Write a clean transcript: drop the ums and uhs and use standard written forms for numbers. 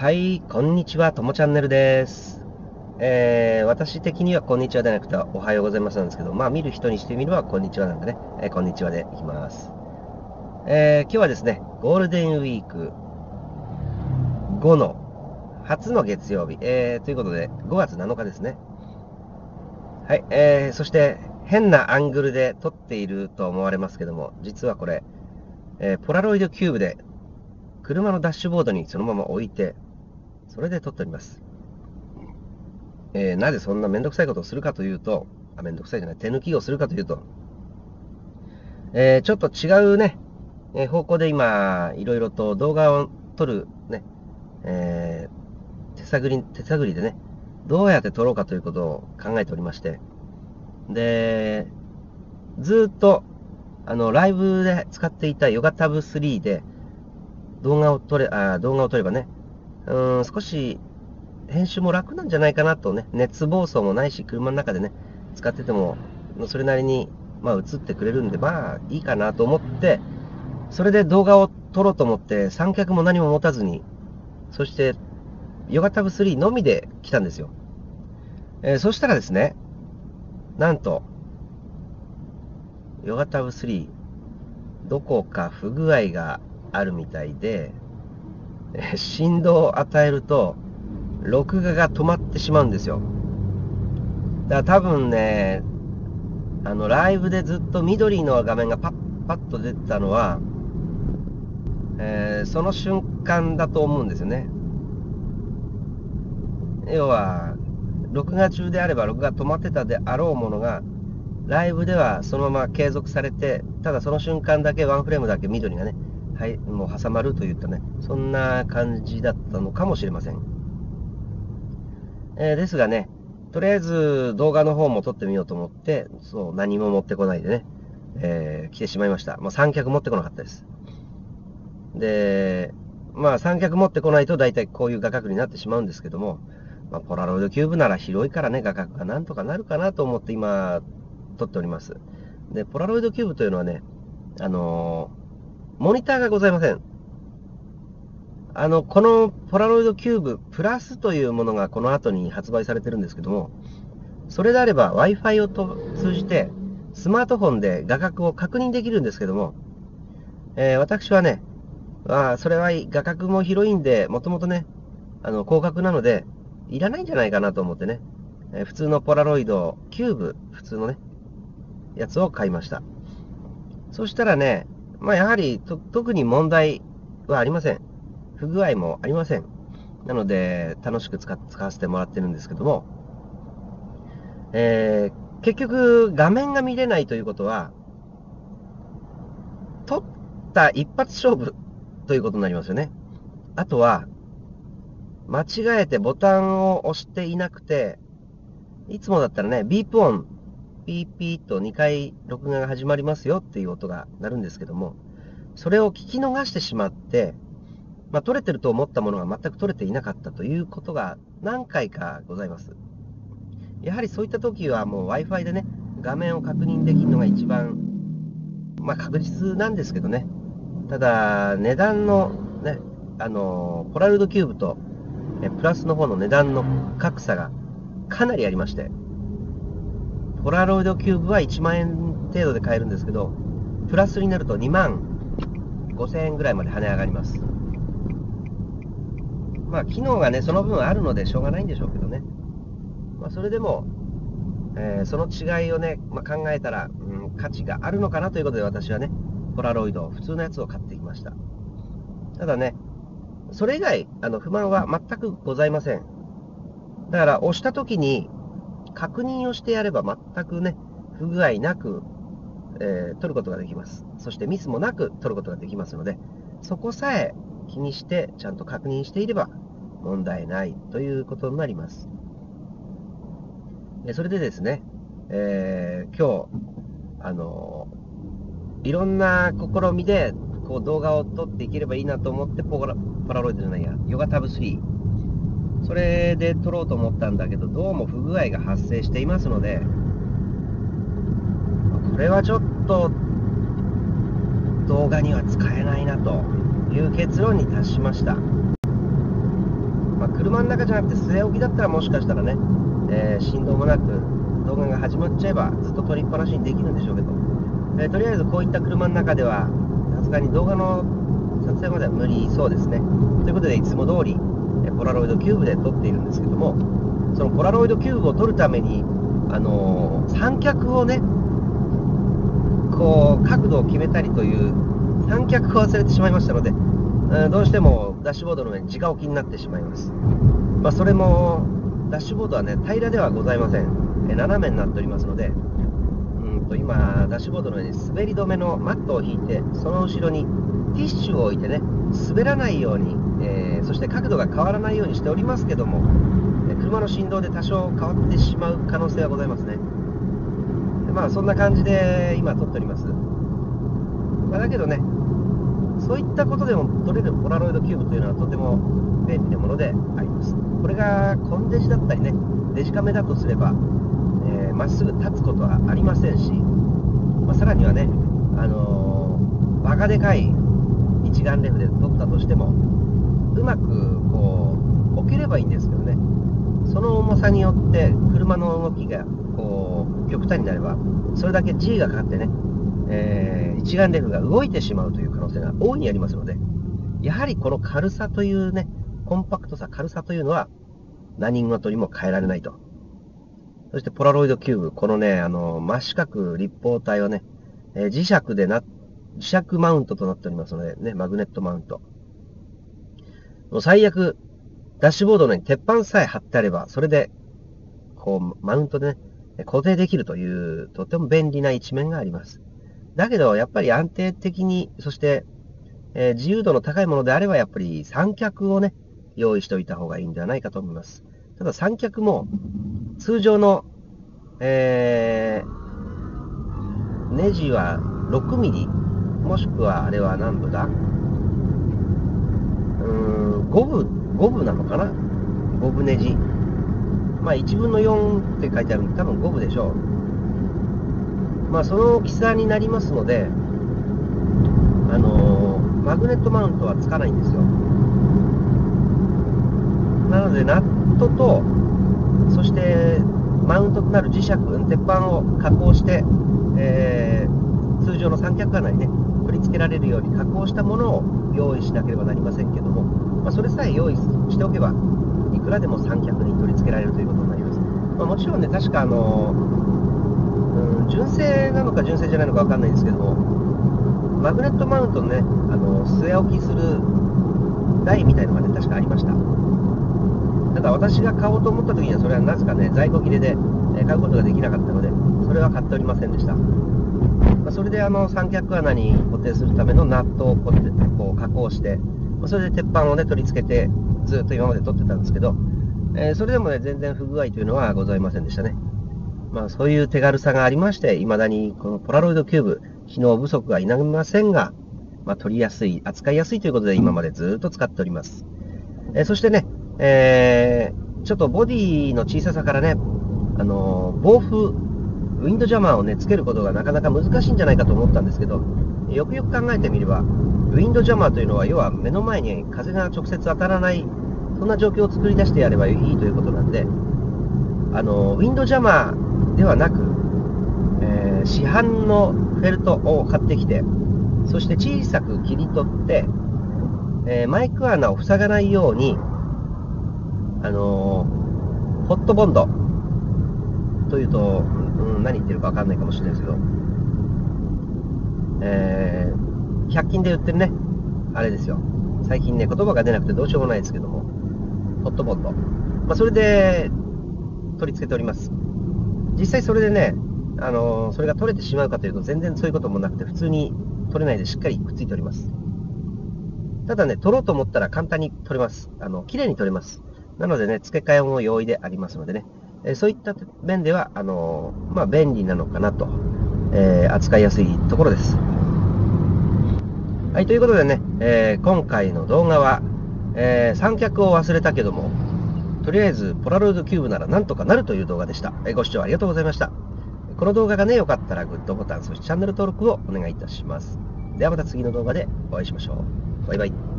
はい、こんにちは、ともチャンネルです。私的にはこんにちはではなくておはようございますなんですけど、見る人にしてみればこんにちはなんでね、こんにちはでいきます。今日はですね、ゴールデンウィーク後の初の月曜日、ということで5月7日ですね。はい、そして変なアングルで撮っていると思われますけども、実はこれ、ポラロイドキューブで車のダッシュボードにそのまま置いて、それで撮っております。なぜそんなめんどくさいことをするかというと、めんどくさいじゃない、手抜きをするかというと、ちょっと違うね、方向で今、いろいろと動画を撮るね、手探りでね、どうやって撮ろうかということを考えておりまして、で、ずっと、ライブで使っていたヨガタブ3で動画を撮ればね、少し編集も楽なんじゃないかなとね、熱暴走もないし、車の中でね、使ってても、それなりに、映ってくれるんで、いいかなと思って、それで動画を撮ろうと思って、三脚も何も持たずに、そして、ヨガタブ3のみで来たんですよ。そしたらですね、なんと、ヨガタブ3、どこか不具合があるみたいで、振動を与えると、録画が止まってしまうんですよ。だから多分ね、ライブでずっと緑の画面がパッと出てたのは、その瞬間だと思うんですよね。要は、録画中であれば録画止まってたであろうものが、ライブではそのまま継続されて、ただその瞬間だけワンフレームだけ緑がね、はい、もう挟まるといったね、そんな感じだったのかもしれません。ですがね、とりあえず動画の方も撮ってみようと思って、何も持ってこないでね、来てしまいました。三脚持ってこなかったです。で、三脚持ってこないと大体こういう画角になってしまうんですけども、ポラロイドキューブなら広いからね、画角がなんとかなるかなと思って今、撮っております。で、ポラロイドキューブというのはね、モニターがございません。このポラロイドキューブプラスというものがこの後に発売されてるんですけども、それであれば Wi-Fi を通じてスマートフォンで画角を確認できるんですけども、私はね、それは画角も広いんで、もともとね、広角なので、いらないんじゃないかなと思ってね、普通のポラロイドキューブ、普通のね、やつを買いました。そしたらね、やはり特に問題はありません。不具合もありません。なので、楽しく使わせてもらってるんですけども、結局、画面が見れないということは、撮った一発勝負ということになりますよね。あとは、間違えてボタンを押していなくて、いつもだったらね、ビープ音、ピーピーと2回録画が始まりますよっていう音が鳴るんですけども、それを聞き逃してしまって、撮れてると思ったものが全く撮れていなかったということが何回かございます。やはりそういった時はもう Wi-Fi でね、画面を確認できるのが一番、確実なんですけどね。ただ、値段のね、ポラロイドキューブとプラスの方の値段の格差がかなりありまして、ポラロイドキューブは1万円程度で買えるんですけど、プラスになると2万5000円ぐらいまで跳ね上がります。機能がね、その分あるのでしょうがないんでしょうけどね。それでも、その違いをね、考えたら、価値があるのかなということで私はね、ポラロイド、普通のやつを買ってきました。ただね、それ以外、不満は全くございません。だから、押した時に、確認をしてやれば全くね、不具合なく、撮ることができます。そしてミスもなく撮ることができますので、そこさえ気にしてちゃんと確認していれば問題ないということになります。それでですね、今日、いろんな試みでこう動画を撮っていければいいなと思ってポラロイドじゃないや、ヨガタブ3。それで撮ろうと思ったんだけど、どうも不具合が発生していますので、これはちょっと動画には使えないなという結論に達しました。 中じゃなくて据え置きだったらもしかしたらね、振動もなく動画が始まっちゃえばずっと撮りっぱなしにできるんでしょうけど、とりあえずこういった車の中ではさすがに動画の撮影までは無理そうですね。ということでいつも通りポラロイドキューブで撮っているんですけども、そのポラロイドキューブを撮るために三脚をねこう角度を決めたりという三脚を忘れてしまいましたので、どうしてもダッシュボードの上に直置きになってしまいます。それもダッシュボードはね平らではございません。斜めになっておりますので、今ダッシュボードの上に滑り止めのマットを引いて、その後ろにティッシュを置いてね滑らないように、そして角度が変わらないようにしておりますけども、車の振動で多少変わってしまう可能性はございますね。でそんな感じで今撮っております。だけどね、そういったことでも撮れるポラロイドキューブというのはとても便利なものであります。これがコンデジだったりね、デジカメだとすればまっすぐ立つことはありませんし、さらにはね、バカでかい一眼レフで撮ったとしてもうまくこう置ければいいんですけどね、その重さによって車の動きがこう極端になればそれだけ G がかかってね、一眼レフが動いてしまうという可能性が大いにありますので、やはりこの軽さというね、コンパクトさ、軽さというのは何事にも変えられないと。そしてポラロイドキューブ、このね、真四角立方体はね、磁石マウントとなっておりますのでね、マグネットマウント。もう最悪、ダッシュボードの上に鉄板さえ貼ってあれば、それで、こう、マウントでね、固定できるという、とても便利な一面があります。だけど、やっぱり安定的に、そして、自由度の高いものであれば、やっぱり三脚をね、用意しておいた方がいいんではないかと思います。ただ三脚も、通常の、ネジは6ミリ、もしくはあれは何度だ5分なのかな ?5 分ネジ。1分の4って書いてあるんで、多分5分でしょう。その大きさになりますので、マグネットマウントはつかないんですよ。なので、ナットと、そしてマウントとなる磁石、鉄板を加工して、通常の三脚穴にね、取り付けられるように加工したものを用意しなければなりませんけども、それさえ用意しておけば、いくらでも三脚に取り付けられるということになります。もちろんね、確か純正なのか純正じゃないのか分かんないんですけども、マグネットマウントのね、据え置きする台みたいのがね、確かありました。ただ私が買おうと思った時には、それはなぜかね、在庫切れで買うことができなかったので、それは買っておりませんでした。それで三脚穴に固定するためのナットをこう加工して、それで鉄板をね、取り付けて、ずっと今まで取ってたんですけど、それでもね、全然不具合というのはございませんでしたね。そういう手軽さがありまして、未だにこのポラロイドキューブ、機能不足は否めませんが、取りやすい、扱いやすいということで今までずっと使っております。そしてね、ちょっとボディの小ささからね、防風、ウィンドジャマーをね、つけることがなかなか難しいんじゃないかと思ったんですけど、よくよく考えてみれば、ウィンドジャマーというのは、要は目の前に風が直接当たらない、そんな状況を作り出してやればいいということなんで、ウィンドジャマーではなく、市販のフェルトを買ってきて、そして小さく切り取って、マイク穴を塞がないように、ホットボンドというと、何言ってるか分かんないかもしれないですけど、100均で売ってるね、あれですよ。最近ね、言葉が出なくてどうしようもないですけども、ホットボンド。それで取り付けております。実際それでね、それが取れてしまうかというと、全然そういうこともなくて、普通に取れないでしっかりくっついております。ただね、取ろうと思ったら簡単に取れます。綺麗に取れます。なのでね、付け替えも容易でありますのでね、そういった面では、便利なのかなと、扱いやすいところです。はい、ということでね、今回の動画は、三脚を忘れたけども、とりあえずポラロイドキューブならなんとかなるという動画でした。ご視聴ありがとうございました。この動画がね、良かったらグッドボタン、そしてチャンネル登録をお願いいたします。ではまた次の動画でお会いしましょう。バイバイ。